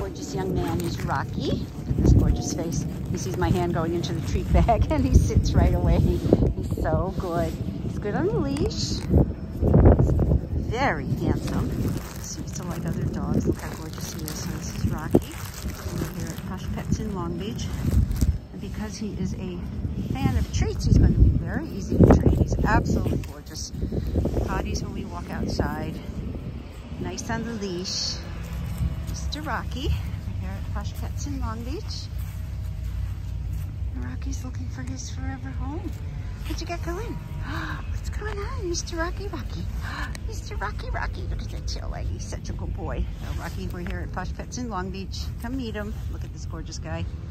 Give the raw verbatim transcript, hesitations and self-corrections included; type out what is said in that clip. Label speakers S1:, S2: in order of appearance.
S1: gorgeous young man is Rocky. Look at this gorgeous face. He sees my hand going into the treat bag and he sits right away. He's so good. He's good on the leash. He's very handsome. Seems to like other dogs. Look how gorgeous he is. So this is Rocky. We're here at Hush Pets in Long Beach. And because he is a fan of treats, he's going to be very easy to treat. He's absolutely gorgeous. Potties when we walk outside. Nice on the leash. Mister Rocky. We're here at Hush Pets in Long Beach. And Rocky's looking for his forever home. What'd you get going? What's going on, Mister Rocky Rocky? Mister Rocky Rocky. Look at that tail light. He's such a good boy. So Rocky, we're here at Hush Pets in Long Beach. Come meet him. Look at this gorgeous guy.